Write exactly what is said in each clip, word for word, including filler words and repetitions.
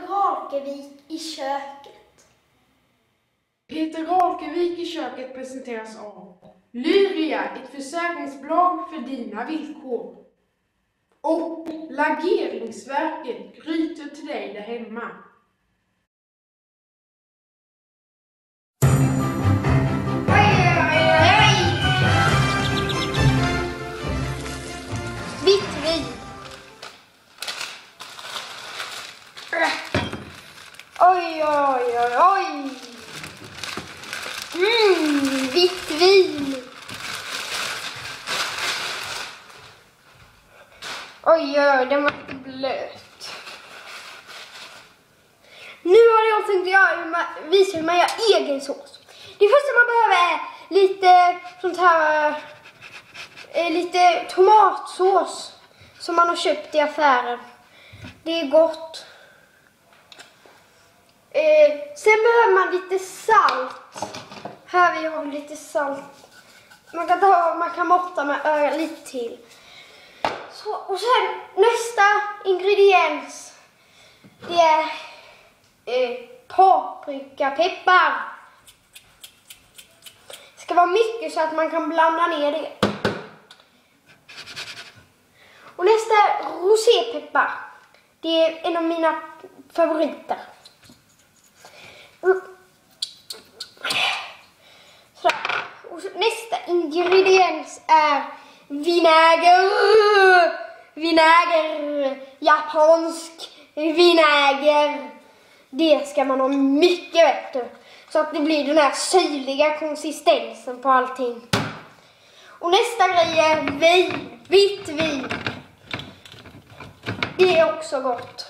Rakevik i köket. Peter Rakevik i köket presenteras av Lyria, ett försäkringsbolag för dina villkor. Och Lageringsverket, grytor till dig där hemma. Vitt vin. Oj, oj, oj, oj. Mm, vitt vin. Oj, oj, den var lite blöt. Nu har jag tänkt göra, visa hur man gör egen sås. Det första man behöver är lite sånt här, lite tomatsås som man har köpt i affären. Det är gott. Eh, sen behöver man lite salt. Här vi har lite salt. Man kan ta, man kan måtta med ögat lite till. Så, och sen nästa ingrediens, det är eh, paprika, peppar. Det ska vara mycket så att man kan blanda ner det. Och nästa är rosépeppar. Det är en av mina favoriter. Mm. Så. Och så nästa ingrediens är vinäger. Vinäger. Japansk vinäger. Det ska man ha mycket bättre. Så att det blir den här syrliga konsistensen på allting. Och nästa grej är vin. Vitt vin. Det är också gott.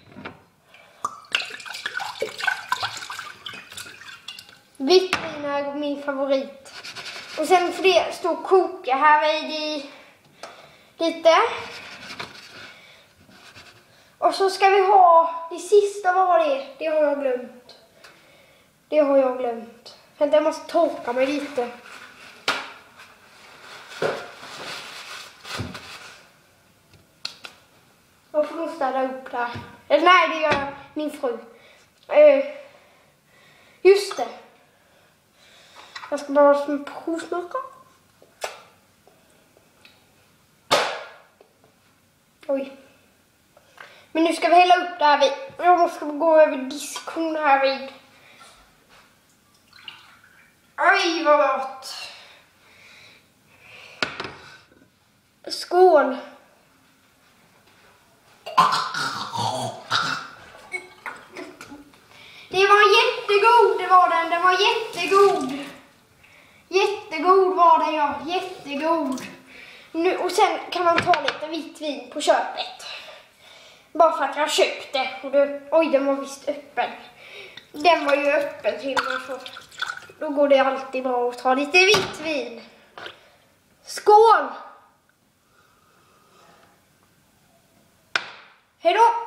Vitt vin är min favorit. Och sen får det stå och koka här i lite. Och så ska vi ha det sista, vad var det? Det har jag glömt. Det har jag glömt. Vänta, jag måste torka mig lite. Jag får nog städa upp där. Eller nej, det gör min fru. Uh, just det. Jag ska bara som provsmaka. Oj. Men nu ska vi hälla upp det här vid. Jag måste gå över diskhon här vid. Oj, vad gott. Skål. Det var jättegod, det var den. Den var jättegod. Jättegod var den, ja. Jättegod. Nu, och sen kan man ta lite vitt vin på köpet. Bara för att jag köpte. Och det, oj, den var visst öppen. Den var ju öppen till mig. Så då går det alltid bra att ta lite vitt vin. Skål! Hej då!